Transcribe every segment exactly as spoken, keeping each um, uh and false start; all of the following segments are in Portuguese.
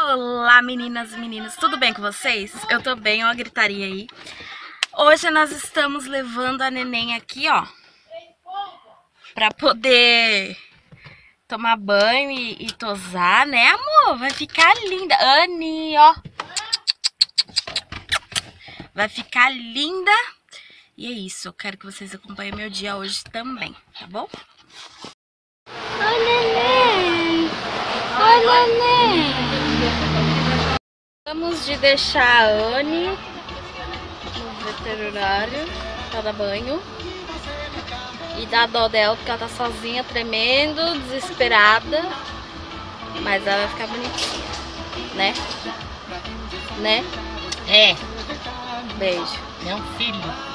Olá meninas e meninos, tudo bem com vocês? Eu tô bem, ó a gritaria aí. Hoje nós estamos levando a neném aqui, ó, pra poder tomar banho e, e tosar, né amor? Vai ficar linda, Anne, ó. Vai ficar linda. E é isso, eu quero que vocês acompanhem meu dia hoje também, tá bom? Oi neném! Oi neném! Vamos de deixar a Anne no veterinário pra dar banho. E dar dó dela porque ela tá sozinha, tremendo, desesperada. Mas ela vai ficar bonitinha, né? Né? É. Beijo. É um filho.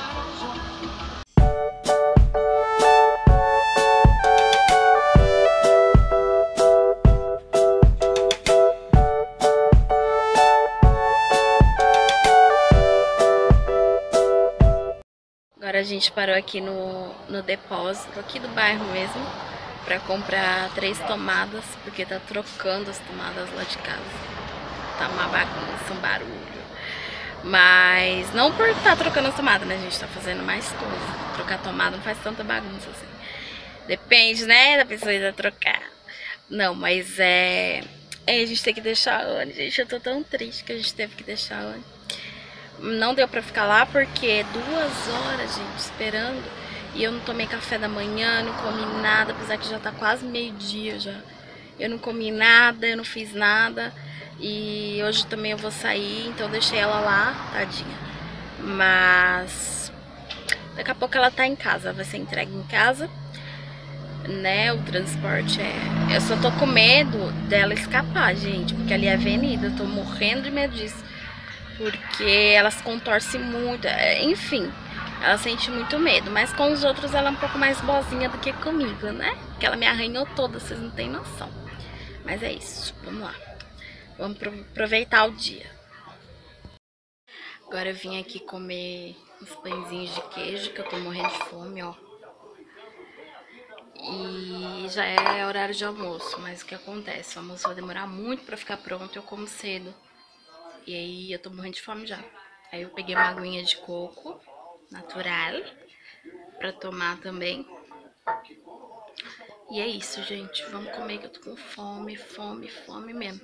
Agora a gente parou aqui no, no depósito, aqui do bairro mesmo, pra comprar três tomadas, porque tá trocando as tomadas lá de casa. Tá uma bagunça, um barulho. Mas não por estar tá trocando as tomadas, né? A gente tá fazendo mais coisa. Trocar tomada não faz tanta bagunça assim. Depende, né, da pessoa que vai trocar. Não, mas é... é... A gente tem que deixar a Anne, gente. Eu tô tão triste que a gente teve que deixar a Anne. Não deu pra ficar lá porque duas horas, gente, esperando. E eu não tomei café da manhã, não comi nada, apesar que já tá quase meio-dia já. Eu não comi nada, eu não fiz nada. E hoje também eu vou sair, então eu deixei ela lá, tadinha. Mas daqui a pouco ela tá em casa, vai ser entregue em casa, né? O transporte é... Eu só tô com medo dela escapar, gente, porque ali é avenida, eu tô morrendo de medo disso. Porque elas contorcem muito, enfim, ela sente muito medo. Mas com os outros ela é um pouco mais boazinha do que comigo, né? Porque ela me arranhou toda, vocês não tem noção. Mas é isso, vamos lá. Vamos aproveitar o dia. Agora eu vim aqui comer uns pãezinhos de queijo, que eu tô morrendo de fome, ó. E já é horário de almoço, mas o que acontece? O almoço vai demorar muito pra ficar pronto, eu como cedo. E aí eu tô morrendo de fome já. Aí eu peguei uma aguinha de coco natural pra tomar também. E é isso, gente. Vamos comer que eu tô com fome, fome, fome mesmo.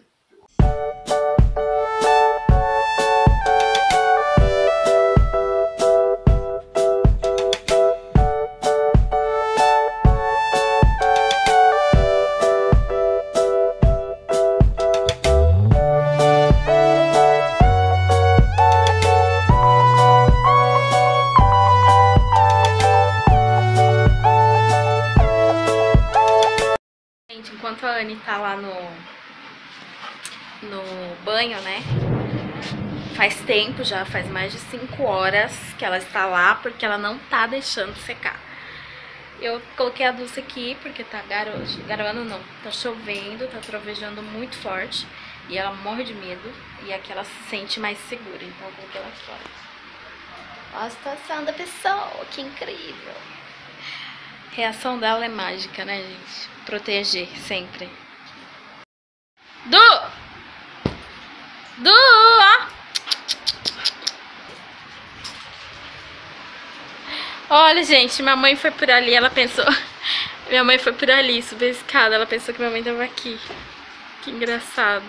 Enquanto a Anne tá lá no, no banho, né? Faz tempo já, faz mais de cinco horas que ela está lá, porque ela não tá deixando secar. Eu coloquei a Dulce aqui porque tá garo... garoando não, tá chovendo, tá trovejando muito forte. E ela morre de medo, e aqui ela se sente mais segura, então eu coloquei ela aqui fora. Olha a situação da pessoa, que incrível. A reação dela é mágica, né, gente? Proteger sempre. Du! Du! Ó! Olha, gente, minha mãe foi por ali, ela pensou... Minha mãe foi por ali, subiu a escada, ela pensou que minha mãe tava aqui. Que engraçado.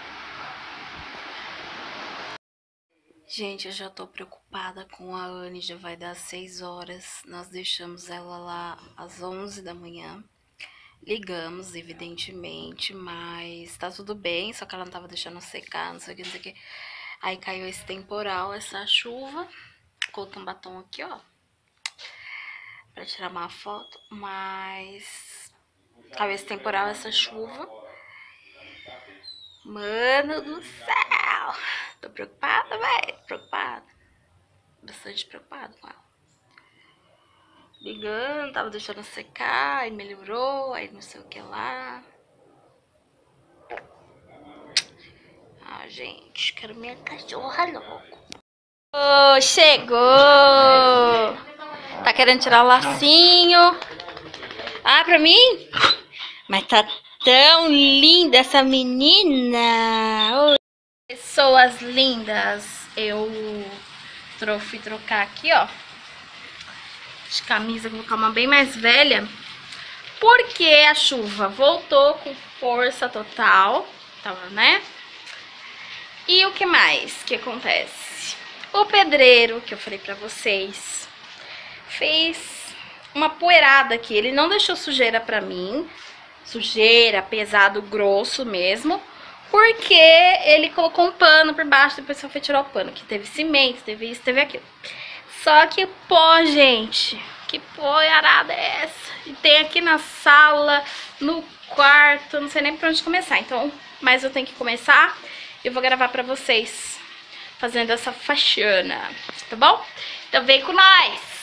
Gente, eu já tô preocupada com a Anne, já vai dar seis horas. Nós deixamos ela lá às onze da manhã. Ligamos, evidentemente, mas tá tudo bem, só que ela não tava deixando secar, não sei o que, não sei o que. Aí caiu esse temporal, essa chuva. Coloquei um batom aqui, ó, pra tirar uma foto, mas caiu esse temporal, essa chuva. Mano do céu! Tô preocupada, velho, preocupada. Bastante preocupada com ela. Ligando, tava deixando secar, aí melhorou, aí não sei o que lá. Ah, gente, quero minha cachorra logo. Oh, chegou! Tá querendo tirar o lacinho? Ah, pra mim? Mas tá tão linda essa menina! pessoas lindas, eu tro fui trocar aqui, ó, de camisa, vou colocar uma bem mais velha, porque a chuva voltou com força total, tava, né? E o que mais que acontece? O pedreiro, que eu falei pra vocês, fez uma poeirada aqui, ele não deixou sujeira pra mim, sujeira, pesado, grosso mesmo, porque ele colocou um pano por baixo, depois só foi tirar o pano, que teve cimento, teve isso, teve aquilo. Só que pó, gente, que poeirada é essa? E tem aqui na sala, no quarto, não sei nem por onde começar, então, mas eu tenho que começar e eu vou gravar pra vocês fazendo essa faxina, tá bom? Então vem com nós!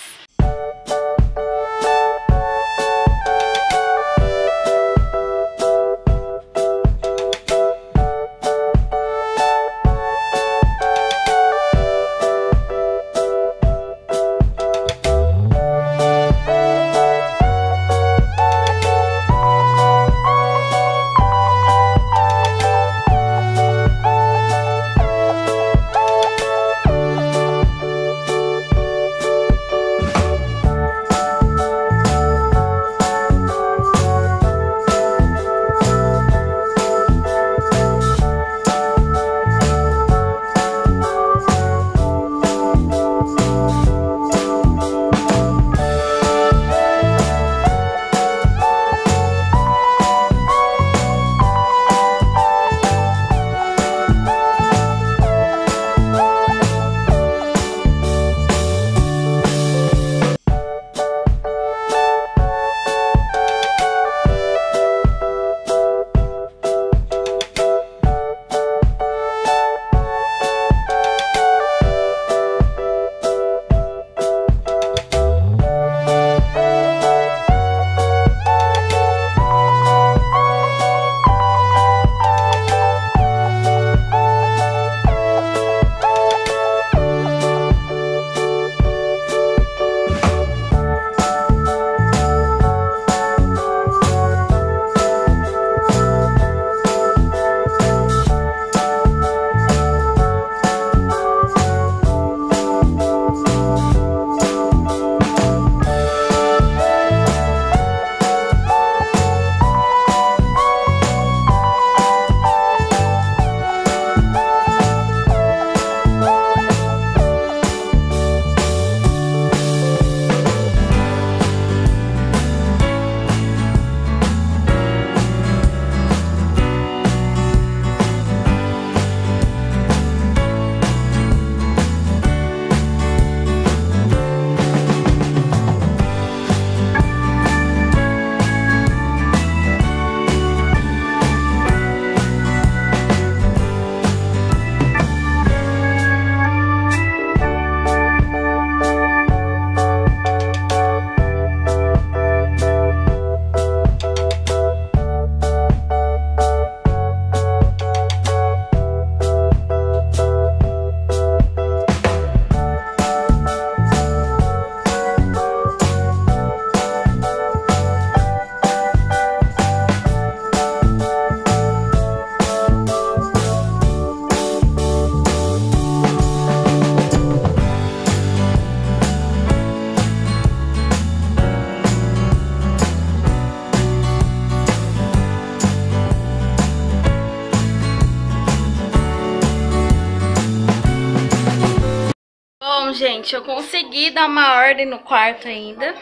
Gente, eu consegui dar uma ordem no quarto ainda.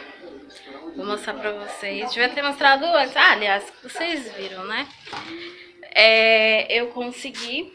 Vou mostrar pra vocês. Devia ter mostrado antes. Ah, aliás, vocês viram, né? É, eu consegui.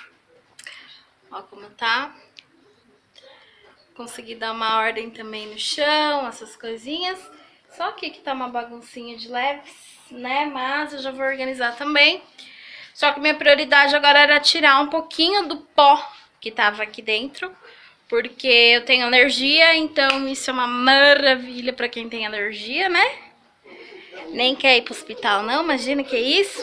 Ó como tá. Consegui dar uma ordem também no chão, essas coisinhas. Só aqui que tá uma baguncinha de leves, né? Mas eu já vou organizar também. Só que minha prioridade agora era tirar um pouquinho do pó que tava aqui dentro. Porque eu tenho alergia, então isso é uma maravilha pra quem tem alergia, né? Nem quer ir pro hospital não, imagina que é isso.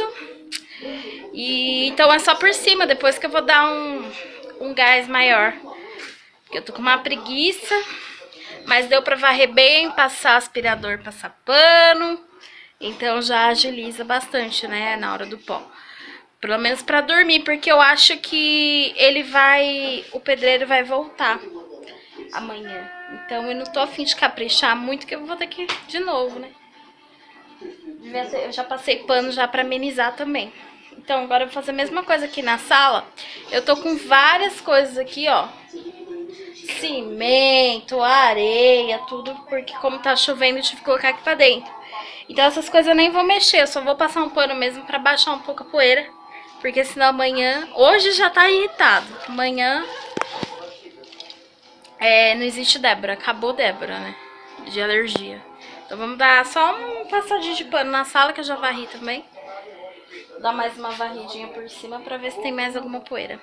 E então é só por cima, depois que eu vou dar um, um gás maior. Porque eu tô com uma preguiça, mas deu pra varrer bem, passar aspirador, passar pano. Então já agiliza bastante, né, na hora do pó. Pelo menos pra dormir, porque eu acho que ele vai... O pedreiro vai voltar amanhã. Então eu não tô afim de caprichar muito, que eu vou ter que ir de novo, né? Eu já passei pano já pra amenizar também. Então agora eu vou fazer a mesma coisa aqui na sala. Eu tô com várias coisas aqui, ó. Cimento, areia, tudo, porque como tá chovendo eu tive que colocar aqui pra dentro. Então essas coisas eu nem vou mexer, eu só vou passar um pano mesmo pra baixar um pouco a poeira. Porque senão amanhã... Hoje já tá irritado. Amanhã... É, não existe Débora, acabou Débora, né? De alergia. Então vamos dar só um passadinho de pano na sala, que eu já varri também. Dar mais uma varridinha por cima pra ver se tem mais alguma poeira.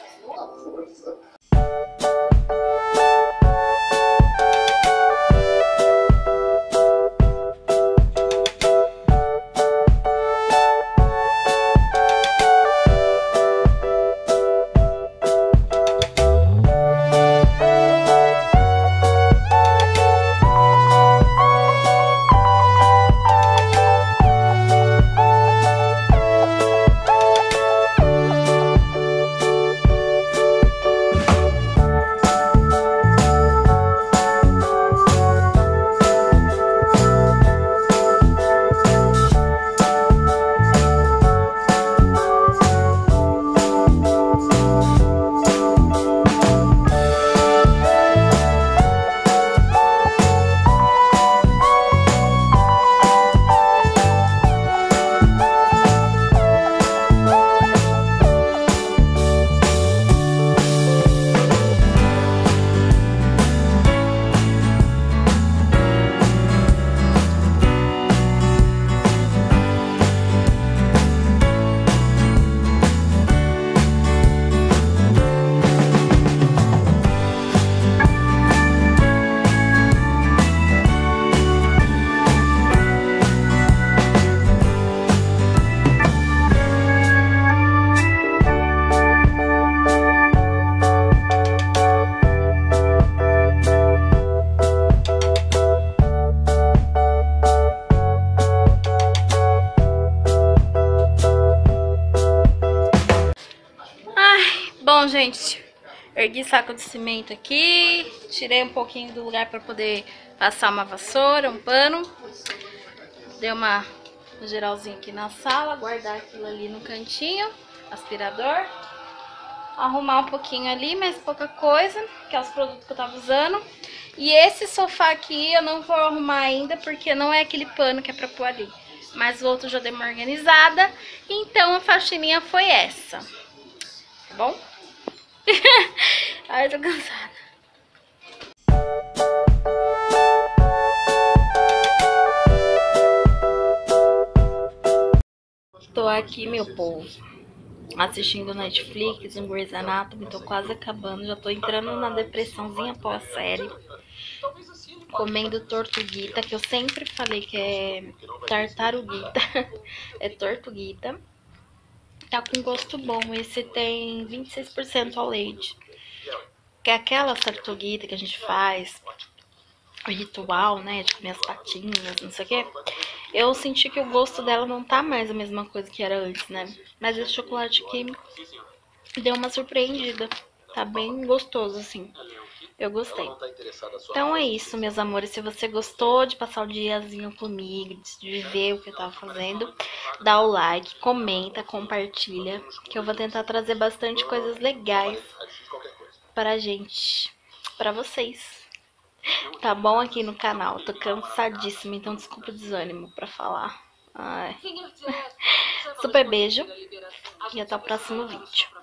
Bom, gente, ergui saco de cimento aqui, tirei um pouquinho do lugar para poder passar uma vassoura, um pano. Dei uma geralzinha aqui na sala, guardar aquilo ali no cantinho, aspirador. Arrumar um pouquinho ali, mas pouca coisa, que é os produtos que eu tava usando. E esse sofá aqui eu não vou arrumar ainda, porque não é aquele pano que é pra pôr ali. Mas o outro já dei uma organizada, então a faxininha foi essa. Tá bom? Ai, eu tô cansada. Tô aqui, meu povo, assistindo Netflix, um Grey's Anatomy, tô quase acabando, já tô entrando na depressãozinha pós-série. Comendo tortuguita, que eu sempre falei que é tartaruguita, é tortuguita. Tá com gosto bom, esse tem vinte e seis por cento ao leite. Que é aquela tortuguita que a gente faz, o ritual, né, de comer as patinhas, não sei o que. Eu senti que o gosto dela não tá mais a mesma coisa que era antes, né? Mas esse chocolate aqui deu uma surpreendida. Tá bem gostoso, assim. Eu gostei. Então é isso, meus amores. Se você gostou de passar o diazinho comigo, de ver o que eu tava fazendo, dá o like, comenta, compartilha, que eu vou tentar trazer bastante coisas legais pra gente, pra vocês. Tá bom aqui no canal. Tô cansadíssima, então desculpa o desânimo pra falar. Ai. Super beijo e até o próximo vídeo.